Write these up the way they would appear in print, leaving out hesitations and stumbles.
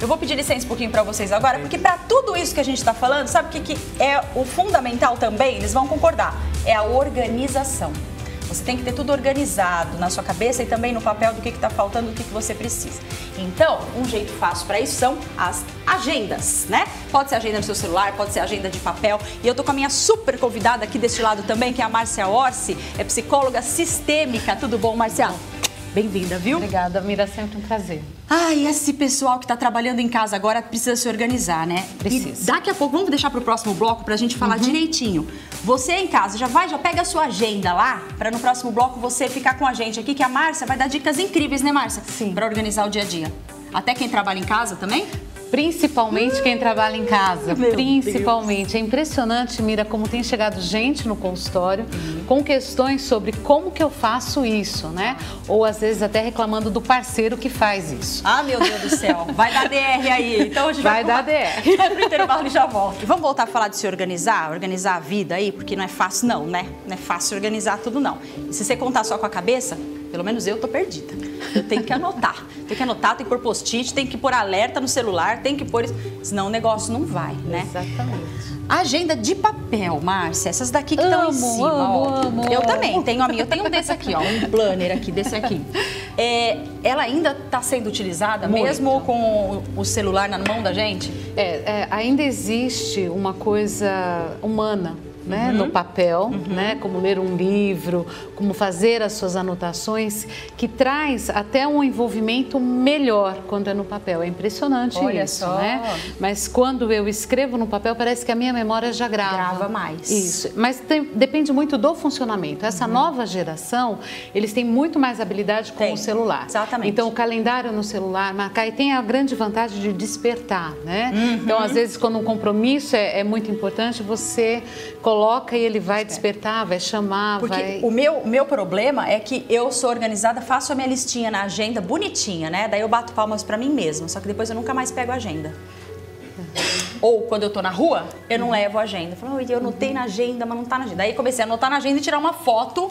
Eu vou pedir licença um pouquinho para vocês agora, porque para tudo isso que a gente está falando, sabe o que é o fundamental também? Eles vão concordar. É a organização. Você tem que ter tudo organizado na sua cabeça e também no papel do que está faltando, do que você precisa. Então, um jeito fácil para isso são as agendas, né? Pode ser agenda no seu celular, pode ser agenda de papel. E eu tô com a minha super convidada aqui deste lado também, que é a Márcia Orsi, é psicóloga sistêmica. Tudo bom, Márcia? Bem-vinda, viu? Obrigada, Mira, sempre um prazer. E esse pessoal que está trabalhando em casa agora precisa se organizar, né? Precisa. E daqui a pouco, vamos deixar para o próximo bloco para a gente falar direitinho. Você em casa, já pega a sua agenda lá, para no próximo bloco você ficar com a gente aqui, que a Márcia vai dar dicas incríveis, né, Márcia? Sim. Para organizar o dia a dia. Até quem trabalha em casa também? Principalmente quem trabalha em casa, Meu principalmente. Deus. É impressionante, Mira, como tem chegado gente no consultório com questões sobre como que eu faço isso, né? Ou às vezes até reclamando do parceiro que faz isso. Meu Deus do céu, vai dar DR aí. Então a gente Vai dar DR. Vai pro intervalo e já volto. Vamos voltar a falar de se organizar a vida aí, porque não é fácil não, né? Não é fácil organizar tudo não. E se você contar só com a cabeça, pelo menos eu tô perdida. Eu tenho que anotar. Tem que pôr post-it, tem que pôr alerta no celular, tem que pôr... Senão o negócio não vai, né? Exatamente. Agenda de papel, Márcia. Essas daqui que estão em cima, amo. Eu também tenho a minha. Eu tenho um desse aqui, ó. Um planner aqui, desse aqui. Ela ainda está sendo utilizada, Muito. mesmo com o celular na mão da gente? Ainda existe uma coisa humana, né, no papel, né, como ler um livro, como fazer as suas anotações, que traz até um envolvimento melhor quando é no papel. É impressionante. Olha isso, só. né? Mas quando eu escrevo no papel, parece que a minha memória já grava. Grava mais. Isso. Mas depende muito do funcionamento. Essa nova geração, eles têm muito mais habilidade com o celular. Exatamente. Então, o calendário no celular, marcar, e tem a grande vantagem de despertar, né? Então, às vezes, quando um compromisso é muito importante, você coloca e ele vai despertar, vai chamar, Porque o meu problema é que eu sou organizada, faço a minha listinha na agenda bonitinha, né? Daí eu bato palmas pra mim mesma, só que depois eu nunca mais pego a agenda. Ou quando eu tô na rua, eu não levo a agenda. Eu falo, eu anotei na agenda, mas não tá na agenda. Daí comecei a anotar na agenda e tirar uma foto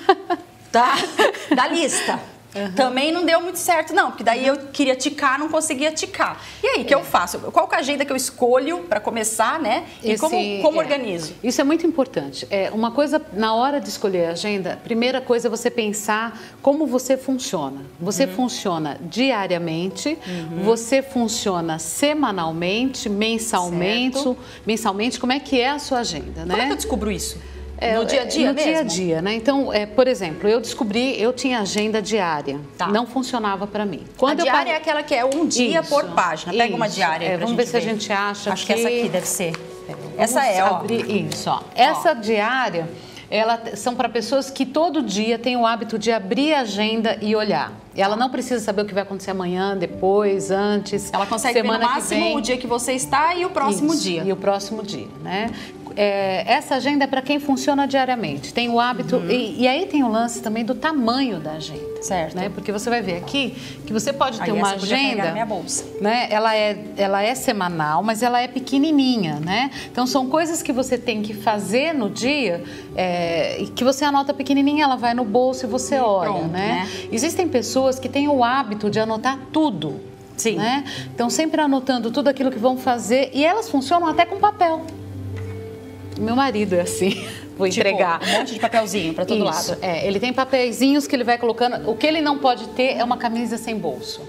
da lista. Também não deu muito certo, não, porque daí eu queria ticar, não conseguia ticar. E aí, o que eu faço? Qual que é a agenda que eu escolho para começar, né? E como organizo? Isso é muito importante. Uma coisa, na hora de escolher a agenda, primeira coisa é você pensar como você funciona. Você funciona diariamente, você funciona semanalmente, mensalmente, como é que é a sua agenda, né? Como é que eu descubro isso? No dia a dia no mesmo? dia a dia, né? Então, por exemplo, eu tinha agenda diária. Tá. Não funcionava para mim. A diária é aquela que é um dia por página. Pega uma diária aí pra vamos ver se a gente acha. Acho que essa aqui deve ser. Essa abrir isso, ó. Essa diária, são para pessoas que todo dia têm o hábito de abrir a agenda e olhar. Ela não precisa saber o que vai acontecer amanhã, depois, antes. Ela consegue ver no máximo o dia que você está e o próximo dia. E o próximo dia, né? Essa agenda é para quem funciona diariamente, tem o hábito, e aí tem o lance também do tamanho da agenda. Certo. Né? Porque você vai ver aqui que você pode ter uma agenda, na minha bolsa. Né? Ela é semanal, mas ela é pequenininha, né? Então são coisas que você tem que fazer no dia, e que você anota pequenininha, ela vai no bolso e você olha, pronto, né? Existem pessoas que têm o hábito de anotar tudo. Sim. Né? Então sempre anotando tudo aquilo que vão fazer, e elas funcionam até com papel. Meu marido é assim, vou entregar. Um monte de papelzinho para todo lado. Ele tem papeizinhos que ele vai colocando. O que ele não pode ter é uma camisa sem bolso.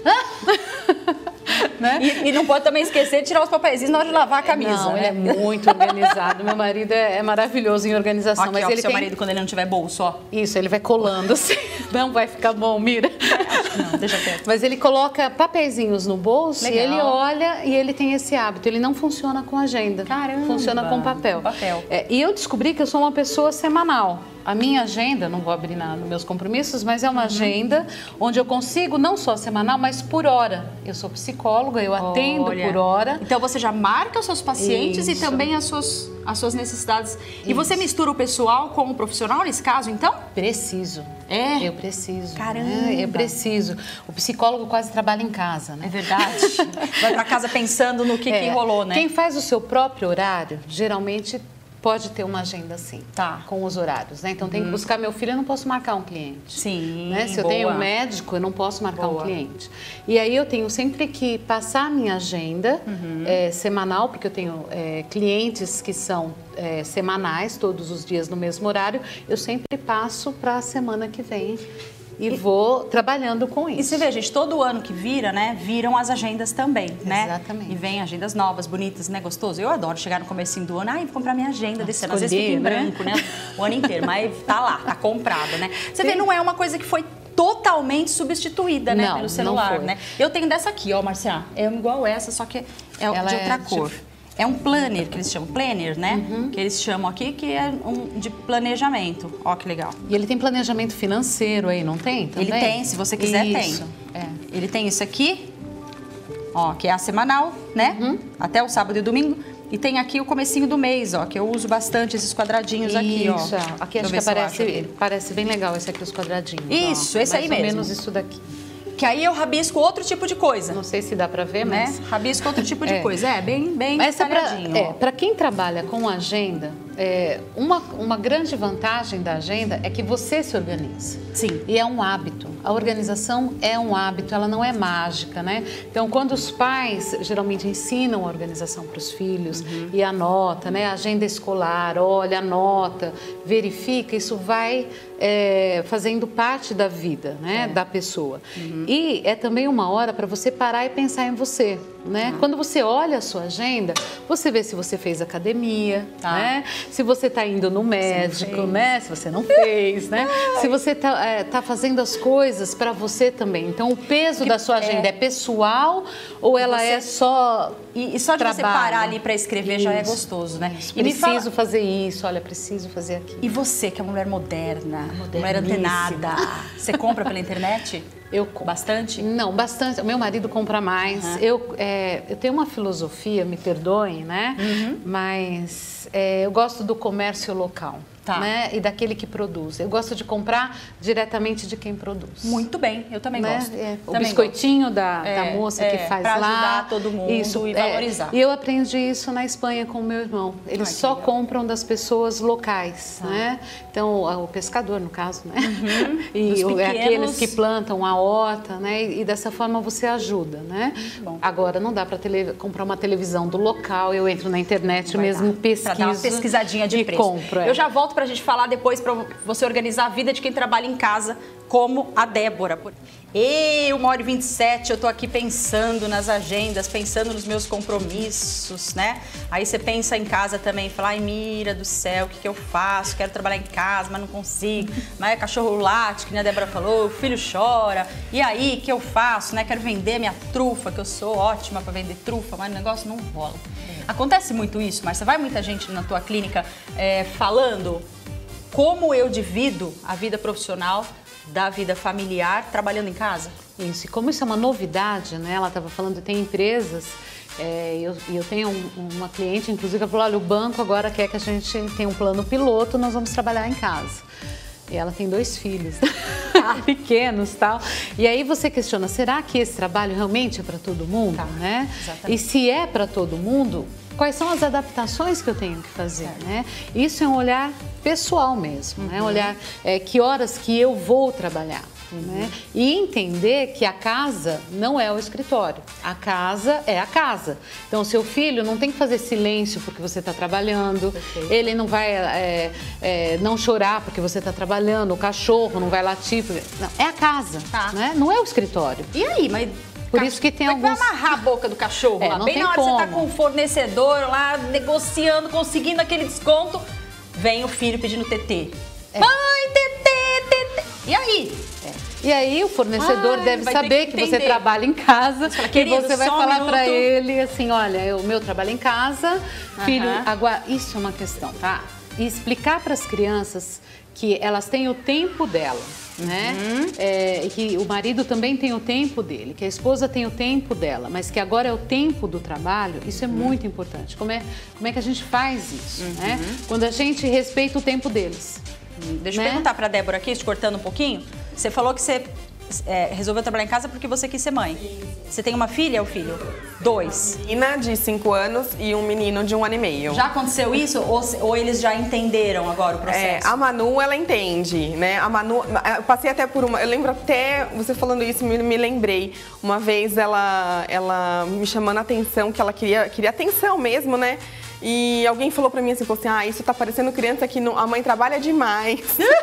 Né? E não pode também esquecer de tirar os papeizinhos na hora de lavar a camisa. Não, né? ele é muito organizado. Meu marido é maravilhoso em organização. Aqui, mas ó, ele seu marido, quando ele não tiver bolso, ó. Isso, ele vai colando assim. Não vai ficar bom, Mira. Acho que não, deixa quieto. Mas ele coloca papeizinhos no bolso. Legal. E ele olha e ele tem esse hábito. Ele não funciona com agenda. Caramba. Funciona com papel. E eu descobri que eu sou uma pessoa semanal. A minha agenda, não vou abrir nos meus compromissos, mas é uma agenda onde eu consigo, não só semanal, mas por hora. Eu sou psicóloga, eu atendo por hora. Então você já marca os seus pacientes e também as suas necessidades. E você mistura o pessoal com o profissional nesse caso, então? Preciso. Eu preciso. Caramba. Eu preciso. O psicólogo quase trabalha em casa, né? É verdade. Vai pra casa pensando no que rolou, né? Quem faz o seu próprio horário, geralmente pode ter uma agenda sim, com os horários, né? Então tem que buscar meu filho, eu não posso marcar um cliente. Sim, né? Se eu tenho um médico, eu não posso marcar um cliente. E aí eu tenho sempre que passar a minha agenda semanal, porque eu tenho clientes que são semanais, todos os dias no mesmo horário, eu sempre passo para a semana que vem. E vou trabalhando com isso. E você vê, gente, todo ano que vira, né, viram as agendas também, né? Exatamente. E vem agendas novas, bonitas, né, gostoso. Eu adoro chegar no comecinho do ano, vou comprar minha agenda desse ano. Às vezes fica em branco, né, o ano inteiro, mas tá lá, tá comprada, né? Você vê, não é uma coisa que foi totalmente substituída, né, pelo celular, né? Eu tenho dessa aqui, ó, Marcia, é igual essa, só que é de outra cor. É um planner, que eles chamam, planner, né? Que eles chamam aqui, que é de planejamento. Ó, que legal. E ele tem planejamento financeiro aí, não tem? Também? Ele tem, se você quiser, isso. tem. Ele tem isso aqui, ó, que é a semanal, né? Até o sábado e domingo. E tem aqui o comecinho do mês, ó, que eu uso bastante esses quadradinhos aqui, ó. Isso, aqui acho que parece bem legal esse aqui, os quadradinhos. Isso, esse aí mesmo. Mais ou menos isso daqui. Que aí eu rabisco outro tipo de coisa. Não sei se dá pra ver, mas... né? Rabisco outro tipo de coisa. Bem detalhadinho. Para quem trabalha com agenda, uma grande vantagem da agenda é que você se organiza. Sim. E é um hábito. A organização é um hábito, ela não é mágica, né? Então, quando os pais geralmente ensinam a organização para os filhos e anota, né? A agenda escolar, olha, anota, verifica, isso vai fazendo parte da vida, né? Da pessoa. E é também uma hora para você parar e pensar em você, né? Quando você olha a sua agenda, você vê se você fez academia, né? Se você está indo no médico, né? Se você não fez, né? Se você tá fazendo as coisas para você também. Então, o peso da sua agenda é pessoal ou ela é só E só de trabalho? você parar ali para escrever já é gostoso, né? E preciso fazer isso, olha, preciso fazer aquilo. E você, que é uma mulher moderna, mulher antenada, você compra pela internet? Bastante? Não, bastante. O meu marido compra mais. Eu tenho uma filosofia, me perdoem, né? Mas eu gosto do comércio local. Né? E daquele que produz. Eu gosto de comprar diretamente de quem produz. Muito bem, eu também gosto. O biscoitinho da moça que faz pra lá. Ajudar todo mundo e valorizar. E eu aprendi isso na Espanha com o meu irmão. Eles só compram das pessoas locais, né? Então, o pescador, no caso, né? E aqueles que plantam a horta, né? E dessa forma você ajuda, né? Agora, não dá para comprar uma televisão do local. Eu entro na internet mesmo, pesquiso. Pra dar uma pesquisadinha de preço. Compro. Eu já volto pra gente falar depois pra você organizar a vida de quem trabalha em casa, como a Débora. E 1h27, eu tô aqui pensando nas agendas, pensando nos meus compromissos, né? Aí você pensa em casa também, fala, ai, Mira do céu, o que eu faço? Quero trabalhar em casa, mas não consigo. Mas cachorro late, que nem a Débora falou, o filho chora. E aí, o que eu faço, né? Quero vender minha trufa, que eu sou ótima pra vender trufa, mas o negócio não rola. Acontece muito isso, Márcia? Vai muita gente na tua clínica falando como eu divido a vida profissional da vida familiar trabalhando em casa? Isso, e como isso é uma novidade, né? Ela estava falando, tem empresas, eu tenho uma cliente, inclusive, ela falou, olha, o banco agora quer que a gente tenha um plano piloto, nós vamos trabalhar em casa. E ela tem 2 filhos, pequenos e tal. E aí você questiona, será que esse trabalho realmente é para todo mundo? Né? Exatamente. E se é para todo mundo, quais são as adaptações que eu tenho que fazer? Né? Isso é um olhar pessoal mesmo, né? Olhar que horas que eu vou trabalhar. Né? E entender que a casa não é o escritório, a casa é a casa. Então, o seu filho não tem que fazer silêncio porque você está trabalhando, ele não vai não chorar porque você está trabalhando, o cachorro não vai latir, não, é a casa, né? Não é o escritório. E aí, mas... Por isso que tem alguns... Vai amarrar a boca do cachorro lá, não bem tem na hora como. que você tá com o fornecedor lá, negociando, conseguindo aquele desconto, vem o filho pedindo tetê. Mãe, tetê, tetê. E aí? E aí o fornecedor deve saber que você trabalha em casa e você vai falar para ele assim, olha, o meu trabalho em casa, filho, agora isso é uma questão, tá? E explicar para as crianças que elas têm o tempo dela, né? E que o marido também tem o tempo dele, que a esposa tem o tempo dela, mas que agora é o tempo do trabalho, isso é muito importante. Como é que a gente faz isso, né? Quando a gente respeita o tempo deles. Deixa eu perguntar para a Débora aqui, te cortando um pouquinho. Você falou que você resolveu trabalhar em casa porque você quis ser mãe. Você tem uma filha ou filho? 2. Uma menina de 5 anos e um menino de 1 ano e meio. Já aconteceu isso ou eles já entenderam agora o processo? A Manu, ela entende, né? A Manu, eu passei até por uma... Eu lembro até, você falando isso, me lembrei. Uma vez ela me chamando a atenção, que ela queria atenção mesmo, né? E alguém falou pra mim assim, isso tá parecendo criança que a mãe trabalha demais.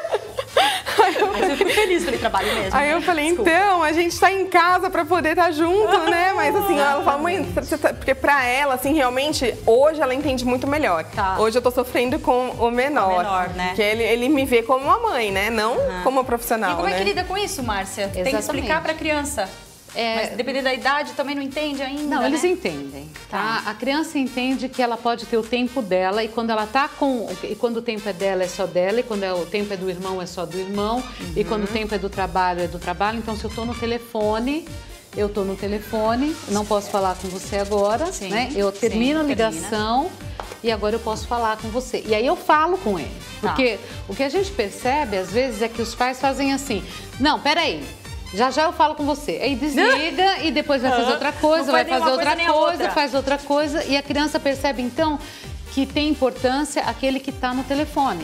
Aí eu fico feliz que ele trabalhe mesmo. Aí eu falei, então, a gente tá em casa pra poder estar junto, né? Mas assim, ela fala, mãe, porque pra ela, assim, realmente, hoje ela entende muito melhor. Tá. Hoje eu tô sofrendo com o menor. O menor, né? Que ele me vê como uma mãe, né? Não como uma profissional, E como né? é que lida com isso, Márcia? Exatamente. Tem que explicar pra criança. Mas dependendo da idade, também não entende ainda, Não, eles entendem, tá? A criança entende que ela pode ter o tempo dela e quando ela tá e quando o tempo é dela, é só dela, e quando o tempo é do irmão, é só do irmão, e quando o tempo é do trabalho, é do trabalho. Então, se eu tô no telefone, eu tô no telefone, não posso falar com você agora, né? Eu termino a ligação e agora eu posso falar com você. E aí eu falo com ele, porque o que a gente percebe, às vezes, é que os pais fazem assim, não, peraí, já eu falo com você. Aí desliga e depois vai fazer outra coisa, vai fazer outra coisa, faz outra coisa. E a criança percebe, então, que tem importância aquele que está no telefone,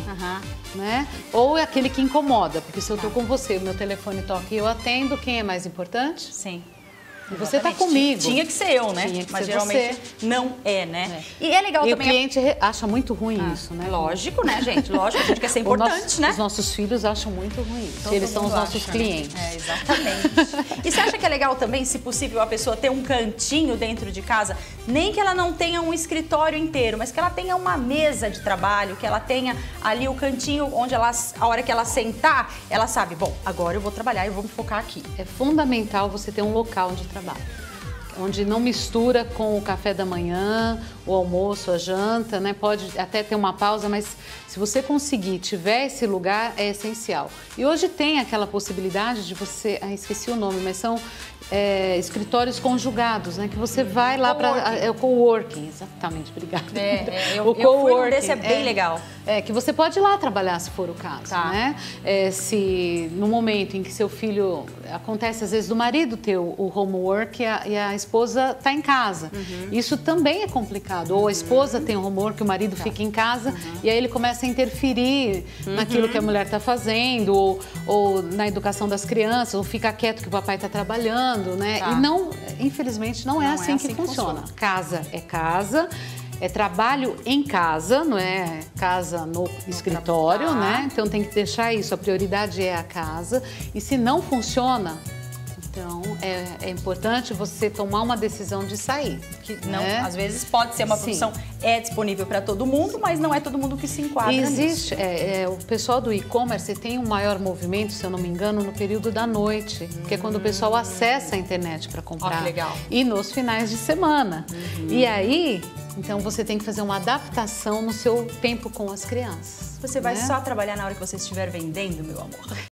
né? Ou aquele que incomoda. Porque se eu estou com você, o meu telefone toca e eu atendo, quem é mais importante? Sim. E você está comigo. Tinha que ser eu, né? Tinha que Mas ser geralmente você. não é, né? E é legal e também... o cliente acha muito ruim isso, né? Lógico, né, gente? Lógico, a gente quer ser importante, né? Os nossos filhos acham muito ruim isso. Todo Eles são os mundo nossos acha, clientes. né? Exatamente. E você acha que é legal também, se possível, a pessoa ter um cantinho dentro de casa, nem que ela não tenha um escritório inteiro, mas que ela tenha uma mesa de trabalho, que ela tenha ali o cantinho onde a hora que ela sentar, ela sabe, bom, agora eu vou trabalhar e vou me focar aqui. É fundamental você ter um local de trabalho, onde não mistura com o café da manhã, o almoço, a janta, né? Pode até ter uma pausa, mas se você conseguir, tiver esse lugar, é essencial. E hoje tem aquela possibilidade de você... esqueci o nome, mas são escritórios conjugados, né? Que você vai lá para... o coworking, exatamente, obrigada. Eu fui num desse, é bem legal. Que você pode ir lá trabalhar, se for o caso, né? Se no momento em que seu filho... Acontece, às vezes, do marido ter o homework e a esposa está em casa. Isso também é complicado. Ou a esposa tem o homework, o marido fica em casa, e aí ele começa a interferir naquilo que a mulher está fazendo, ou na educação das crianças, ou fica quieto que o papai está trabalhando, né? E não, infelizmente, não é assim que funciona. Casa é casa. É trabalho em casa, não é casa no escritório, né? Então tem que deixar isso, a prioridade é a casa. E se não funciona, então é importante você tomar uma decisão de sair. Que não, às vezes pode ser uma profissão disponível para todo mundo, mas não é todo mundo que se enquadra Existe, nisso. O pessoal do e-commerce tem um maior movimento, se eu não me engano, no período da noite, que é quando o pessoal acessa a internet para comprar. Que legal. E nos finais de semana. E aí, então você tem que fazer uma adaptação no seu tempo com as crianças. Você vai só trabalhar na hora que você estiver vendendo, meu amor.